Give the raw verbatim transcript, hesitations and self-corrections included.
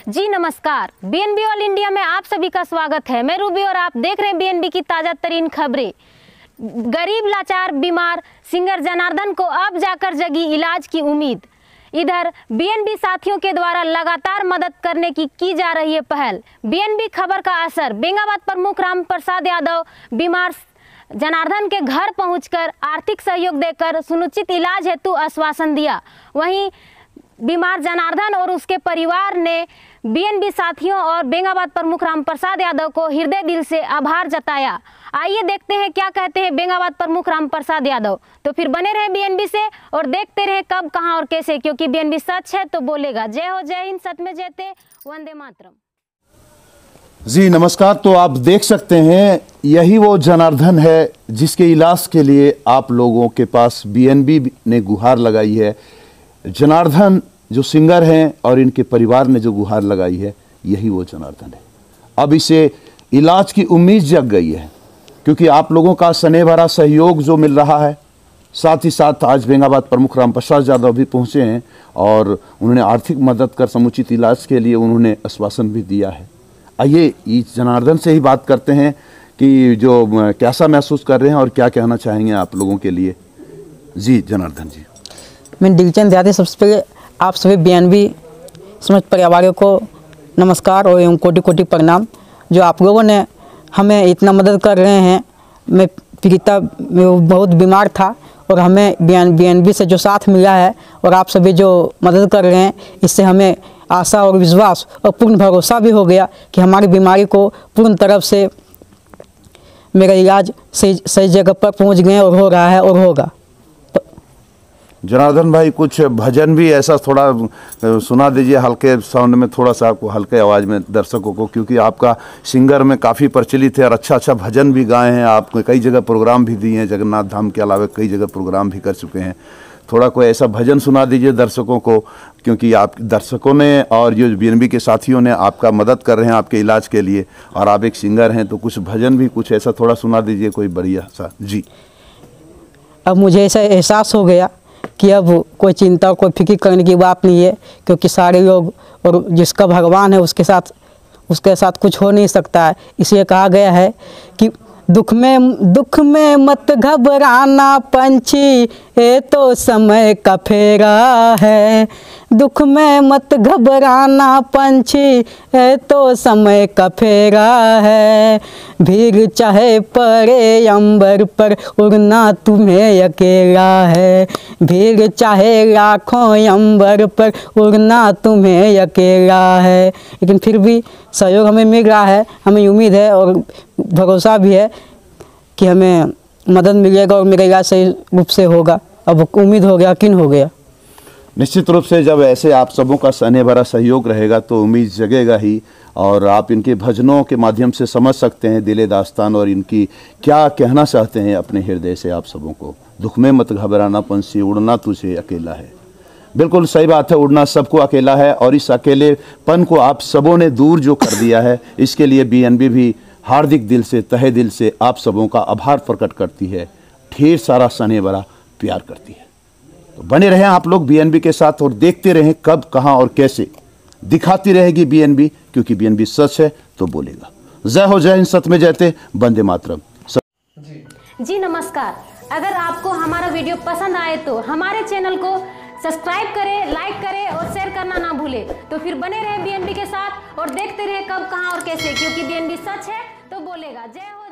जी नमस्कार, BNB all India में आप सभी का स्वागत है। मैं रूबी और आप देख रहे हैं बीएनबी की ताज़ा तरीन खबरें। गरीब लाचार बीमार सिंगर जनार्दन को अब जाकर जगी इलाज की उम्मीद। इधर बीएनबी साथियों के द्वारा लगातार मदद करने की की जा रही है पहल। बीएनबी खबर का असर। बेंगाबाद प्रमुख राम प्रसाद यादव बीमार जनार्दन के घर पहुंचकर आर्थिक सहयोग देकर सुनिश्चित इलाज हेतु आश्वासन दिया। वहीं बीमार जनार्दन और उसके परिवार ने बीएनबी साथियों और बेंगाबाद प्रमुख राम प्रसाद यादव को हृदय दिल से आभार जताया। आइए देखते हैं क्या कहते हैं बेंगाबाद प्रमुख राम प्रसाद यादव। तो फिर बने रहे बीएनबी से और देखते रहे कब, कहां और कैसे, क्योंकि बीएनबी सच है तो बोलेगा। जय हो, जय हिंद, सत्य में जयते, वंदे मातरम। जी नमस्कार। तो आप देख सकते हैं यही वो जनार्दन है जिसके इलाज के लिए आप लोगों के पास बीएनबी ने गुहार लगाई है। जनार्दन जो सिंगर हैं और इनके परिवार ने जो गुहार लगाई है, यही वो जनार्दन है। अब इसे इलाज की उम्मीद जग गई है क्योंकि आप लोगों का स्नेह भरा सहयोग जो मिल रहा है। साथ ही साथ आज बेंगाबाद प्रमुख राम प्रसाद यादव भी पहुंचे हैं और उन्होंने आर्थिक मदद कर समुचित इलाज के लिए उन्होंने आश्वासन भी दिया है। आइए इस जनार्दन से ही बात करते हैं कि जो कैसा महसूस कर रहे हैं और क्या कहना चाहेंगे आप लोगों के लिए। जी जनार्दन जी। मैं दिलचंद यादव, सबसे पहले आप सभी बीएनबी समस्त परिवारों को नमस्कार और एवं कोटि कोटि प्रणाम। जो आप लोगों ने हमें इतना मदद कर रहे हैं। मैं पीड़िता में बहुत बीमार था और हमें बीएनबी से जो साथ मिला है और आप सभी जो मदद कर रहे हैं, इससे हमें आशा और विश्वास और पूर्ण भरोसा भी हो गया कि हमारी बीमारी को पूर्ण तरफ से मेरा इलाज सही सही जगह पर पहुंच गए और हो रहा है और होगा। जनार्दन भाई, कुछ भजन भी ऐसा थोड़ा सुना दीजिए हल्के साउंड में, थोड़ा सा आपको हल्के आवाज़ में दर्शकों को, क्योंकि आपका सिंगर में काफ़ी प्रचलित है और अच्छा अच्छा भजन भी गाए हैं। आपने कई जगह प्रोग्राम भी दिए हैं, जगन्नाथ धाम के अलावा कई जगह प्रोग्राम भी कर चुके हैं। थोड़ा कोई ऐसा भजन सुना दीजिए दर्शकों को, क्योंकि आप दर्शकों ने और जो बीएनबी के साथियों ने आपका मदद कर रहे हैं आपके इलाज के लिए, और आप एक सिंगर हैं, तो कुछ भजन भी कुछ ऐसा थोड़ा सुना दीजिए कोई बढ़िया सा। जी। अब मुझे ऐसा एहसास हो गया कि अब कोई चिंता और कोई फिक्र करने की बात नहीं है, क्योंकि सारे लोग और जिसका भगवान है उसके साथ उसके साथ कुछ हो नहीं सकता है। इसलिए कहा गया है कि दुख में दुख में मत घबराना पंछी, ये तो समय का फेरा है। दुख में मत घबराना पंछी, ये तो समय का फेरा है। भीड़ चाहे पड़े अंबर पर, उड़ना तुम्हें अकेला है। भीड़ चाहे लाखों अंबर पर, उड़ना तुम्हें अकेला है। लेकिन फिर भी सहयोग हमें मिल रहा है। हमें उम्मीद है और भरोसा भी है कि हमें मदद मिलेगा और मेरा इलाज सही रूप से होगा। अब उम्मीद हो गया, यकीन हो गया। निश्चित रूप से जब ऐसे आप सबों का स्नेह भरा सहयोग रहेगा तो उम्मीद जगेगा ही, और आप इनके भजनों के माध्यम से समझ सकते हैं दिले दास्तान और इनकी क्या कहना चाहते हैं अपने हृदय से आप सबों को। दुख में मत घबराना पंछी, उड़ना तुझे अकेला है। बिल्कुल सही बात है, उड़ना सबको अकेला है, और इस अकेलेपन को आप सबों ने दूर जो कर दिया है, इसके लिए बीएनबी भी हार्दिक दिल से, तहे दिल से आप सबों का आभार प्रकट करती है, ढेर सारा स्नेह भरा प्यार करती है। तो बने रहें आप लोग बीएनबी के साथ और देखते रहें कब, कहां और कैसे। दिखाती रहेगी बीएनबी, क्योंकि बीएनबी सच है तो बोलेगा। जय हो, जय हिंद, सत्य में जयते, वंदे मातरम। जी, जी नमस्कार। अगर आपको हमारा वीडियो पसंद आए तो हमारे चैनल को सब्सक्राइब करें, लाइक करें और शेयर करना ना भूलें। तो फिर बने रहे बीएनबी के साथ और देखते रहे कब, कहां और कैसे, क्योंकि बीएनबी सच है तो बोलेगा। जय हो।